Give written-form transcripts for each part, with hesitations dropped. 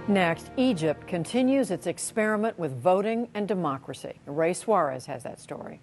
Next, Egypt continues its experiment with voting and democracy. Ray Suarez has that story.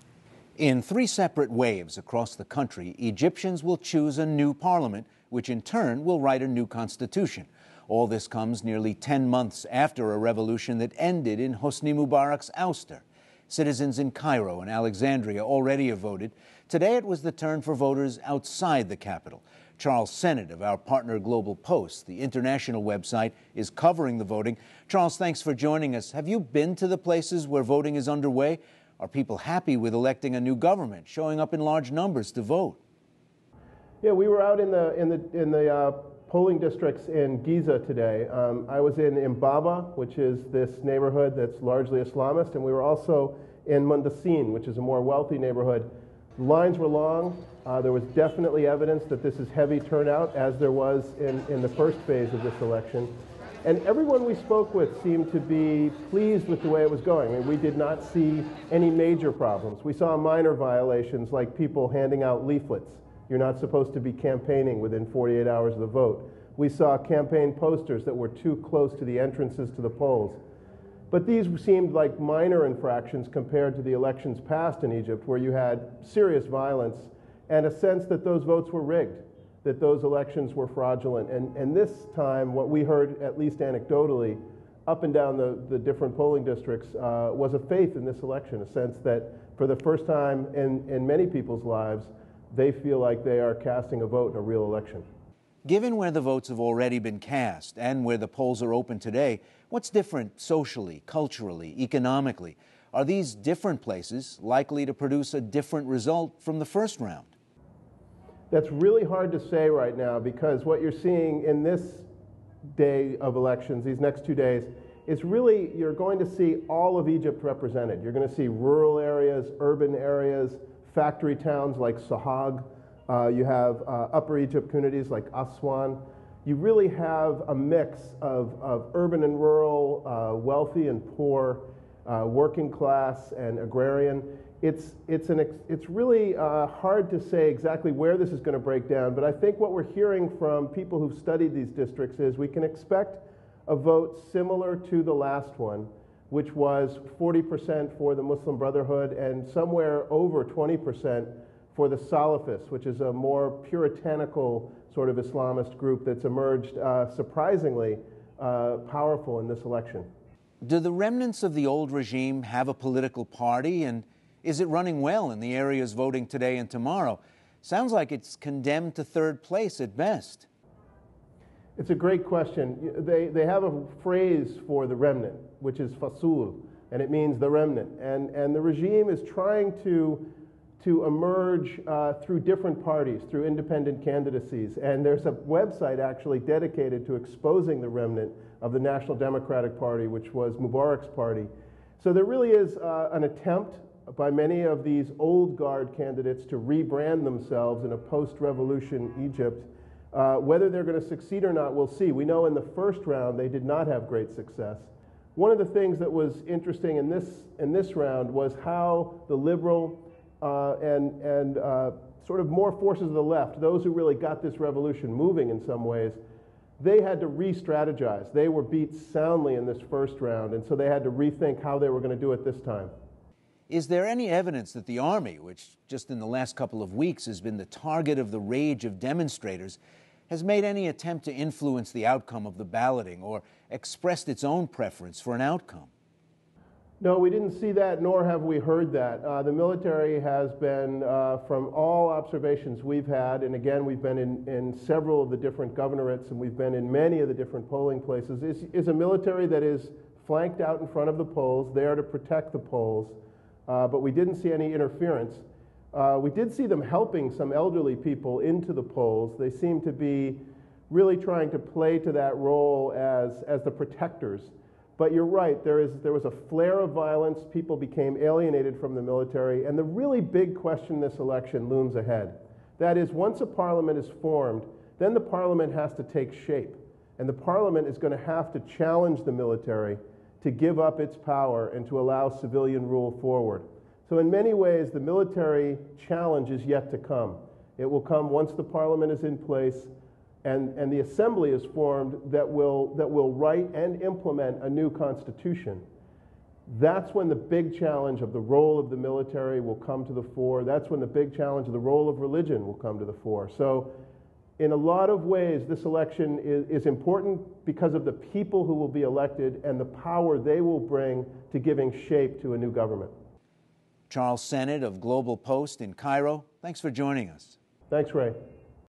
In 3 separate waves across the country, Egyptians will choose a new parliament, which in turn will write a new constitution. All this comes nearly 10 months after a revolution that ended in Hosni Mubarak's ouster. Citizens in Cairo and Alexandria already have voted. Today it was the turn for voters outside the capital. Charles Sennott of our partner GlobalPost, the international website, is covering the voting. Charles, thanks for joining us. Have you been to the places where voting is underway? Are people happy with electing a new government, showing up in large numbers to vote? Yeah, we were out in the polling districts in Giza today. I was in Mbaba, which is this neighborhood that's largely Islamist, and we were also in Mundasin, which is a more wealthy neighborhood. The lines were long. There was definitely evidence that this is heavy turnout, as there was in the first phase of this election. And everyone we spoke with seemed to be pleased with the way it was going. I mean, we did not see any major problems. We saw minor violations, like people handing out leaflets. You're not supposed to be campaigning within 48 hours of the vote. We saw campaign posters that were too close to the entrances to the polls. But these seemed like minor infractions compared to the elections past in Egypt, where you had serious violence and a sense that those votes were rigged, that those elections were fraudulent. And this time, what we heard, at least anecdotally, up and down the different polling districts, was a faith in this election, a sense that for the first time in many people's lives, they feel like they are casting a vote in a real election. Given where the votes have already been cast and where the polls are open today, what's different socially, culturally, economically? Are these different places likely to produce a different result from the first round? That's really hard to say right now, because what you're seeing in this day of elections, these next 2 days, is really you're going to see all of Egypt represented. You're going to see rural areas, urban areas, factory towns like Sahag. You have Upper Egypt communities like Aswan. You really have a mix of urban and rural, wealthy and poor, working class and agrarian. It's really hard to say exactly where this is going to break down, but I think what we're hearing from people who've studied these districts is we can expect a vote similar to the last one, which was 40% for the Muslim Brotherhood and somewhere over 20% for the Salafists, which is a more puritanical sort of Islamist group that's emerged surprisingly powerful in this election. Do the remnants of the old regime have a political party, and is it running well in the areas voting today and tomorrow? Sounds like it's condemned to third place at best. It's a great question. They have a phrase for the remnant, which is fasul, and it means the remnant. And the regime is trying to emerge through different parties, through independent candidacies. And there's a website actually dedicated to exposing the remnant of the National Democratic Party, which was Mubarak's party. So there really is an attempt by many of these old guard candidates to rebrand themselves in a post-revolution Egypt. Whether they're going to succeed or not, we'll see. We know in the first round they did not have great success. One of the things that was interesting in this round was how the liberal and sort of more forces of the left, those who really got this revolution moving in some ways, they had to re-strategize. They were beat soundly in this first round, and so they had to rethink how they were going to do it this time. Is there any evidence that the army, which just in the last couple of weeks has been the target of the rage of demonstrators, has made any attempt to influence the outcome of the balloting or expressed its own preference for an outcome? No, we didn't see that, nor have we heard that. The military has been, from all observations we've had, and again, we've been in several of the different governorates, and we've been in many of the different polling places, is a military that is flanked out in front of the polls, there to protect the polls, but we didn't see any interference. We did see them helping some elderly people into the polls. They seem to be really trying to play to that role as the protectors. But you're right, there was a flare of violence, people became alienated from the military, and the really big question in this election looms ahead. That is, once a parliament is formed, then the parliament has to take shape, and the parliament is going to have to challenge the military to give up its power and to allow civilian rule forward. So in many ways, the military challenge is yet to come. It will come once the parliament is in place. and the assembly is formed that will write and implement a new constitution, that's when the big challenge of the role of the military will come to the fore. That's when the big challenge of the role of religion will come to the fore. So in a lot of ways, this election is important because of the people who will be elected and the power they will bring to giving shape to a new government. Charles Sennott of GlobalPost in Cairo, thanks for joining us. Thanks, Ray.